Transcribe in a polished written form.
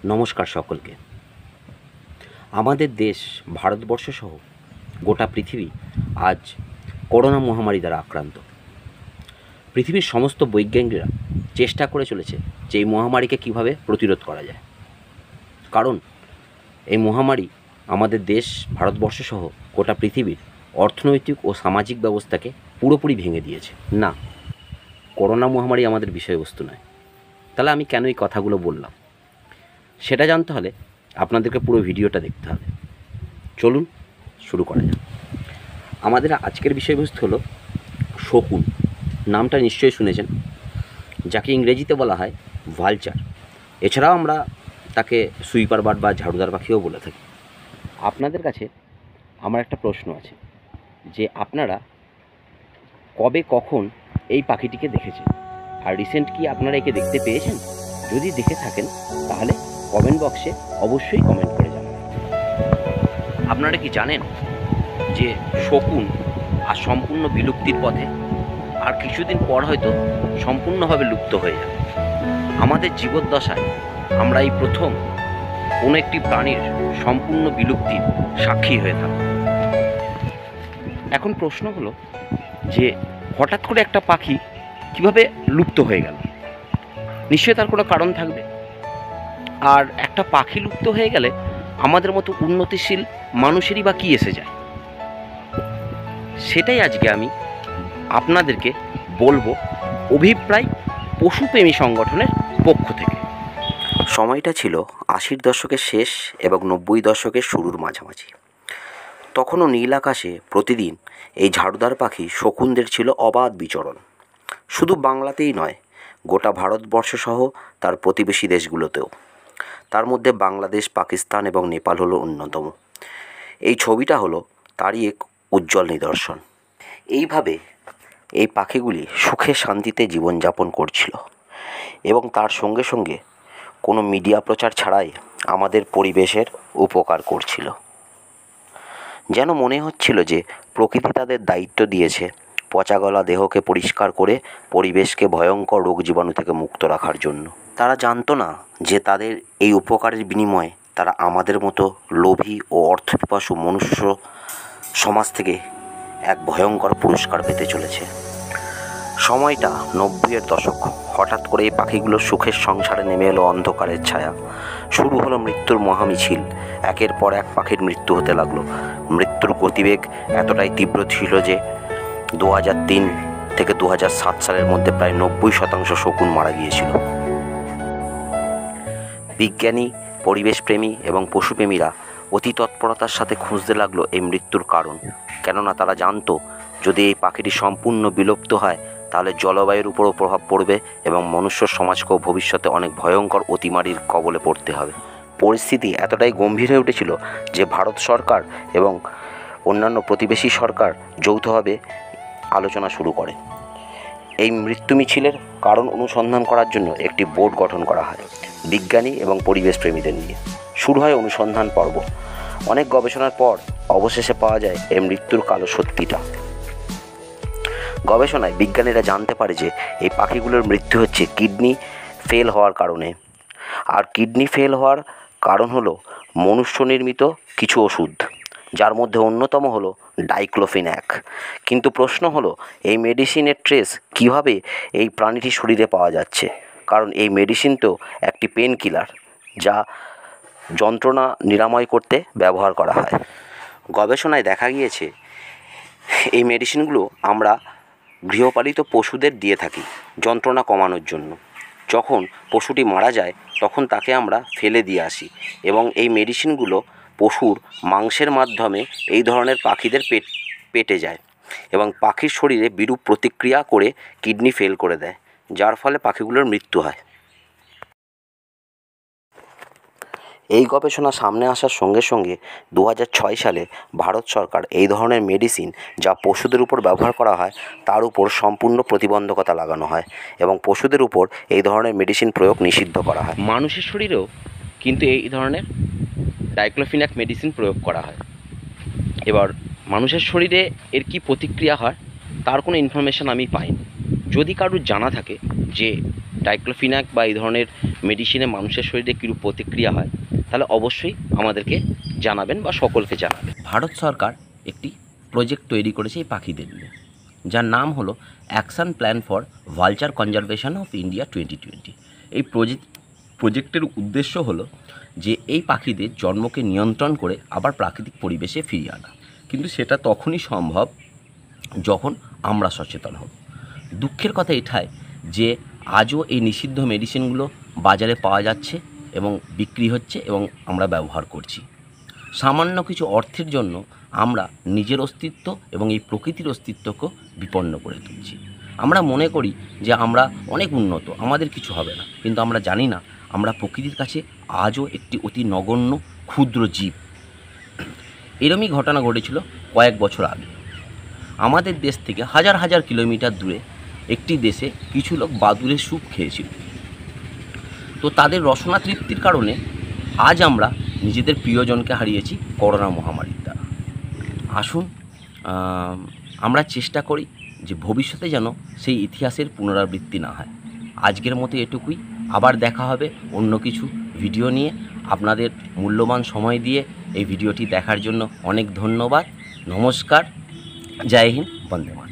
নমস্কার সকলকে। আমাদের দেশ ভারতবর্ষ সহ গোটা পৃথিবী আজ করোনা মহামারী দ্বারা আক্রান্ত। পৃথিবীর সমস্ত বৈজ্ঞানিকরা চেষ্টা করে চলেছে যে এই মহামারীকে কীভাবে প্রতিরোধ করা যায়, কারণ এই মহামারী আমাদের দেশ ভারতবর্ষ সহ গোটা পৃথিবীর অর্থনৈতিক ও সামাজিক ব্যবস্থাকে পুরোপুরি ভেঙে দিয়েছে। না, করোনা মহামারী আমাদের বিষয়বস্তু নয়। তাহলে আমি কেন এই কথাগুলো বললাম সেটা জানতে হলে আপনাদেরকে পুরো ভিডিওটা দেখতে হবে। চলুন শুরু করা যাক। আমাদের আজকের বিষয়বস্তু হলো শকুন। নামটা নিশ্চয়ই শুনেছেন, যাকে ইংরেজিতে বলা হয় ভালচার। এছাড়াও আমরা তাকে সুইপার বার্ড বা ঝাড়ুদার পাখিও বলে থাকি। আপনাদের কাছে আমার একটা প্রশ্ন আছে যে আপনারা কবে কখন এই পাখিটিকে দেখেছেন, আর রিসেন্ট কি আপনারা একে দেখতে পেয়েছেন? যদি দেখে থাকেন তাহলে কমেন্ট বক্সে অবশ্যই কমেন্ট করে জানাবেন। আপনারা কি জানেন যে শকুন আর সম্পূর্ণ বিলুপ্তির পথে, আর কিছুদিন পর হয়তো সম্পূর্ণভাবে লুপ্ত হয়ে যাবে। আমাদের জীবদ্দশায় আমরা এই প্রথম কোনো একটি প্রাণীর সম্পূর্ণ বিলুপ্তির সাক্ষী হয়ে থাকব। এখন প্রশ্ন হলো যে হঠাৎ করে একটা পাখি কিভাবে লুপ্ত হয়ে গেল? নিশ্চয়ই তার কোনো কারণ থাকবে। আর একটা পাখি লুপ্ত হয়ে গেলে আমাদের মতো উন্নতিশীল মানুষেরই বা কী এসে যায়? সেটাই আজকে আমি আপনাদেরকে বলবো অভিপ্রায় পশুপ্রেমী সংগঠনের পক্ষ থেকে। সময়টা ছিল 80-র দশকের শেষ এবং 90 দশকের শুরুর মাঝামাঝি। তখনও নীল আকাশে প্রতিদিন এই ঝাড়ুদার পাখি শকুনদের ছিল অবাধ বিচরণ। শুধু বাংলাতেই নয়, গোটা ভারতবর্ষ সহ তার প্রতিবেশী দেশগুলোতেও। তার মধ্যে বাংলাদেশ, পাকিস্তান এবং নেপাল হলো অন্যতম। এই ছবিটা হলো তারই এক উজ্জ্বল নিদর্শন। এইভাবে এই পাখিগুলি সুখে শান্তিতে জীবনযাপন করছিল এবং তার সঙ্গে সঙ্গে কোনো মিডিয়া প্রচার ছাড়াই আমাদের পরিবেশের উপকার করছিল। যেন মনে হচ্ছিল যে প্রকৃতি তাদের দায়িত্ব দিয়েছে পচাগলা দেহকে পরিষ্কার করে পরিবেশকে ভয়ঙ্কর রোগ জীবাণু থেকে মুক্ত রাখার জন্য। তারা জানতো না যে তাদের এই উপকারের বিনিময়ে তারা আমাদের মতো লোভী ও অর্থপিপাসু মনুষ্য সমাজ থেকে এক ভয়ঙ্কর পুরস্কার পেতে চলেছে। সময়টা 90-এর দশক। হঠাৎ করে এই পাখিগুলো সুখের সংসারে নেমে এলো অন্ধকারের ছায়া। শুরু হলো মৃত্যুর মহামিছিল। একের পর এক পাখির মৃত্যু হতে লাগলো। মৃত্যুর গতিবেগ এতটাই তীব্র ছিল যে 2003 থেকে 2007 সালের মধ্যে প্রায় 90% শকুন মারা গিয়েছিল। বিজ্ঞানী, পরিবেশপ্রেমী এবং পশুপ্রেমীরা অতি তৎপরতার সাথে খুঁজতে লাগলো এই মৃত্যুর কারণ। কেননা তারা জানতো যদি এই পাখিটি সম্পূর্ণ বিলুপ্ত হয় তাহলে জলবায়ুর উপরও প্রভাব পড়বে এবং মনুষ্য সমাজকেও ভবিষ্যতে অনেক ভয়ঙ্কর অতিমারির কবলে পড়তে হবে। পরিস্থিতি এতটাই গম্ভীর হয়ে উঠেছিল যে ভারত সরকার এবং অন্যান্য প্রতিবেশী সরকার যৌথভাবে আলোচনা শুরু করে। এই মৃত্যু মিছিলের কারণ অনুসন্ধান করার জন্য একটি বোর্ড গঠন করা হয় বিজ্ঞানী এবং পরিবেশপ্রেমীদের নিয়ে। শুরু হয় অনুসন্ধান পর্ব। অনেক গবেষণার পর অবশেষে পাওয়া যায় এই মৃত্যুর কালো সত্যিটা। গবেষণায় বিজ্ঞানীরা জানতে পারে যে এই পাখিগুলোর মৃত্যু হচ্ছে কিডনি ফেল হওয়ার কারণে। আর কিডনি ফেল হওয়ার কারণ হলো মনুষ্য নির্মিত কিছু ওষুধ, যার মধ্যে অন্যতম হলো ডাইক্লোফিনাক। কিন্তু প্রশ্ন হলো এই মেডিসিনের ট্রেস কিভাবে এই প্রাণীটির শরীরে পাওয়া যাচ্ছে? কারণ এই মেডিসিন তো একটি পেন কিলার, যা যন্ত্রণা নিরাময় করতে ব্যবহার করা হয়। গবেষণায় দেখা গিয়েছে এই মেডিসিনগুলো আমরা গৃহপালিত পশুদের দিয়ে থাকি যন্ত্রণা কমানোর জন্য। যখন পশুটি মারা যায় তখন তাকে আমরা ফেলে দিয়ে আসি এবং এই মেডিসিনগুলো পশুর মাংসের মাধ্যমে এই ধরনের পাখিদের পেটে যায় এবং পাখির শরীরে বিরূপ প্রতিক্রিয়া করে কিডনি ফেল করে দেয়, যার ফলে পাখিগুলোর মৃত্যু হয়। এই গবেষণা সামনে আসার সঙ্গে সঙ্গে 2006 সালে ভারত সরকার এই ধরনের মেডিসিন যা পশুদের উপর ব্যবহার করা হয় তার উপর সম্পূর্ণ প্রতিবন্ধকতা লাগানো হয় এবং পশুদের উপর এই ধরনের মেডিসিন প্রয়োগ নিষিদ্ধ করা হয়। মানুষের শরীরেও কিন্তু এই ধরনের ডাইক্লোফিনাক মেডিসিন প্রয়োগ করা হয়। এবার মানুষের শরীরে এর কী প্রতিক্রিয়া হয় তার কোনো ইনফরমেশান আমি পাইনি। যদি কারোর জানা থাকে যে ডাইক্লোফিনাক বা এই ধরনের মেডিসিনে মানুষের শরীরে কীরূপ প্রতিক্রিয়া হয়, তাহলে অবশ্যই আমাদেরকে জানাবেন বা সকলকে জানাবেন। ভারত সরকার একটি প্রজেক্ট তৈরি করেছে এই পাখিদের নিয়ে, যার নাম হলো action plan for vulture conservation of India 2020। এই প্রজেক্টের উদ্দেশ্য হলো যে এই পাখিদের জন্মকে নিয়ন্ত্রণ করে আবার প্রাকৃতিক পরিবেশে ফিরিয়ে আনা, কিন্তু সেটা তখনই সম্ভব যখন আমরা সচেতন হব। দুঃখের কথা এটাই যে আজও এই নিষিদ্ধ মেডিসিনগুলো বাজারে পাওয়া যাচ্ছে এবং বিক্রি হচ্ছে এবং আমরা ব্যবহার করছি। সামান্য কিছু অর্থের জন্য আমরা নিজের অস্তিত্ব এবং এই প্রকৃতির অস্তিত্বকেও বিপন্ন করে তুলছি। আমরা মনে করি যে আমরা অনেক উন্নত, আমাদের কিছু হবে না, কিন্তু আমরা জানি না আমরা প্রকৃতির কাছে আজও একটি অতি নগণ্য ক্ষুদ্র জীব। এরমই ঘটনা ঘটেছিল কয়েক বছর আগে। আমাদের দেশ থেকে হাজার হাজার কিলোমিটার দূরে একটি দেশে কিছু লোক বাদুড়ের স্যুপ খেয়েছিল। তো তাদের রসনা তৃপ্তির কারণে আজ আমরা নিজেদের প্রিয়জনকে হারিয়েছি করোনা মহামারীর দ্বারা। আসুন আমরা চেষ্টা করি যে ভবিষ্যতে যেন সেই ইতিহাসের পুনরাবৃত্তি না হয়। আজকের মতো এটুকুই, আবার দেখা হবে অন্য কিছু ভিডিও নিয়ে। আপনাদের মূল্যবান সময় দিয়ে এই ভিডিওটি দেখার জন্য অনেক ধন্যবাদ। নমস্কার, জয় হিন্দ, বন্দে মাতরম।